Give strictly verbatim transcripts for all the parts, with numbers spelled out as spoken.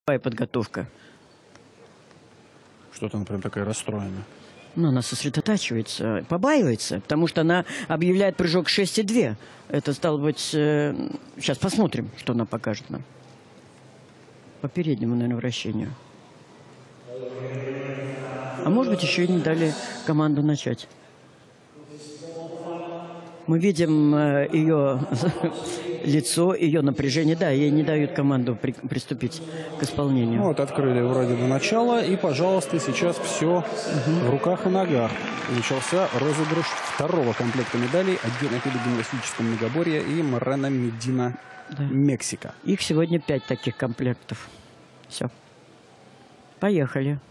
подготовка. Что-то она прям такая расстроена. Ну, она сосредотачивается, побаивается, потому что она объявляет прыжок шесть и два. Это стало быть... Э, сейчас посмотрим, что она покажет нам. По переднему, наверное, вращению. А может быть, еще и не дали команду начать. Мы видим э, ее лицо, ее напряжение. Да, ей не дают команду при, приступить к исполнению. Вот, открыли вроде бы начало. И, пожалуйста, сейчас все угу. в руках и ногах. Начался розыгрыш второго комплекта медалей. Отдельно перед гимнастическом многоборье и Морена Медина, да. Мексика. Их сегодня пять таких комплектов. Все. Поехали.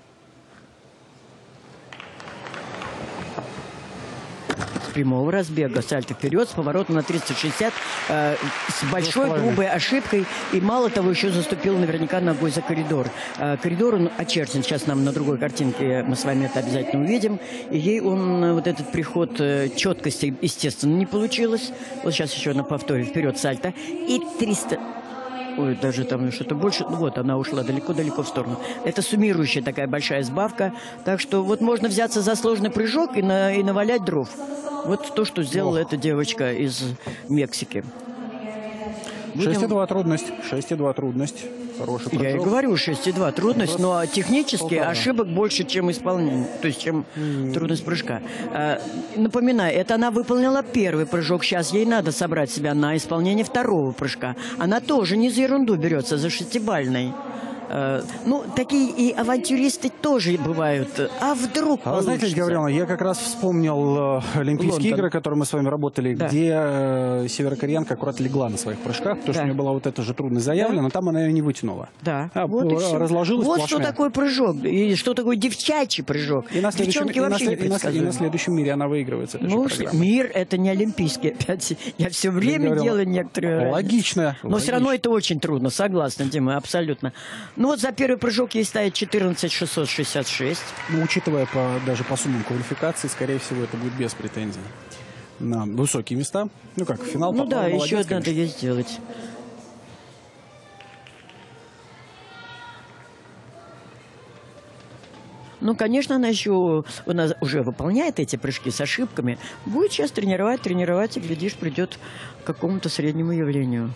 Прямого разбега, сальто вперед, с поворотом на триста шестьдесят, э, с большой грубой ошибкой. И мало того, еще заступил наверняка ногой за коридор. Э, коридор он очерчен. Сейчас нам на другой картинке мы с вами это обязательно увидим. И ей он, вот этот приход э, четкости, естественно, не получилось. Вот сейчас еще на повторе. Вперед, сальто. И триста... Ой, даже там что-то больше. Ну вот, она ушла далеко-далеко в сторону. Это суммирующая такая большая сбавка. Так что вот можно взяться за сложный прыжок и, на, и навалять дров. Вот то, что сделала Ох. эта девочка из Мексики. шесть и два трудность. шесть и два трудность. Хороший прыжок. Я и говорю, шесть и два трудность, но технически полтора. Ошибок больше, чем исполнение, то есть чем mm. трудность прыжка. А, напоминаю, это она выполнила первый прыжок, сейчас ей надо собрать себя на исполнение второго прыжка. Она тоже не за ерунду берется, за шестибалльной. Uh, ну, такие и авантюристы тоже бывают. А вдруг А вы знаете, Лидия Гавриловна, я как раз вспомнил э, Олимпийские Лондон. игры, которые мы с вами работали, да. где э, северокореянка аккуратно легла на своих прыжках, потому да. что у нее была вот эта же трудность заявлена, да. но там она ее не вытянула. Да. А, вот э, разложилась Вот сплошная. что такое прыжок, и что такое девчачий прыжок. И на следующем, Девчонки и вообще на, не предсказуемы. И на следующем мире она выигрывается. Ну, мир — это не олимпийский. Опять я все время делаю некоторые... Логично. Но логично. Все равно это очень трудно, согласна, Дима, абсолютно. Ну вот за первый прыжок ей ставит четырнадцать шестьсот шестьдесят шесть. Ну, учитывая по, даже по суммам квалификации, скорее всего, это будет без претензий на высокие места. Ну как, финал Ну попал, да, молодец, еще конечно. надо ей сделать. Ну, конечно, она еще она уже выполняет эти прыжки с ошибками. Будет сейчас тренировать, тренировать, и, глядишь, придет к какому-то среднему явлению.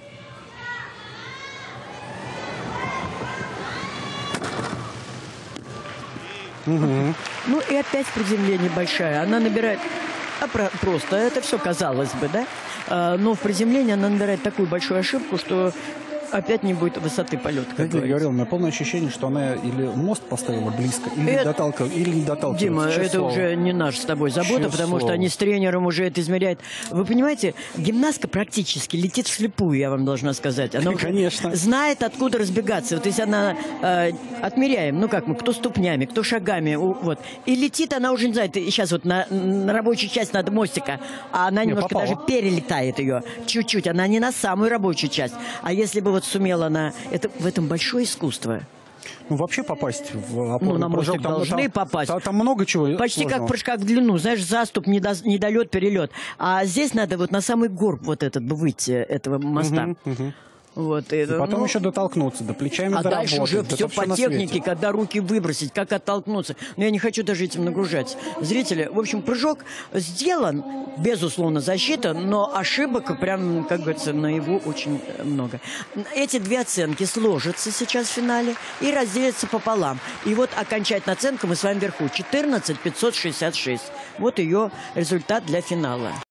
Угу. Ну и опять приземление большая. Она набирает... А про... просто, это все казалось бы, да? А, но в приземлении она набирает такую большую ошибку, что опять не будет высоты полета. Как я говорил, у меня полное ощущение, что она или мост поставила близко, или это... доталкивала, или не доталкивала. Дима, Честное это слово. уже не наш с тобой забота, Честное потому слово. что они с тренером уже это измеряют. Вы понимаете, гимнастка практически летит вслепую, я вам должна сказать. Она Конечно. знает, откуда разбегаться. Вот если она э, отмеряем, ну как мы, кто ступнями, кто шагами, вот. И летит она уже не знает. И сейчас вот на, на рабочую часть надо мостика, а она не, немножко попала. даже перелетает ее. Чуть-чуть. Она не на самую рабочую часть. А если бы вот сумела она... Это, в этом большое искусство. Ну, вообще попасть в опорный Ну, на мостик прыжок, там, должны там, попасть. Там, там много чего Почти сложного. как в прыжках в длину. Знаешь, заступ, недо, недолет, перелет. А здесь надо вот на самый горб вот этот выйти, этого моста. Угу, угу. Вот, и это, потом ну, еще дотолкнуться, до плечами а доработать. дальше уже это все все по на технике, свете. когда руки выбросить, как оттолкнуться. Но я не хочу даже этим нагружать зрителя. В общем, прыжок сделан, безусловно, защита, но ошибок прям, как говорится, на его очень много. Эти две оценки сложатся сейчас в финале и разделятся пополам. И вот окончательная оценка мы с вами вверху. четырнадцать пятьсот шестьдесят шесть. Вот ее результат для финала.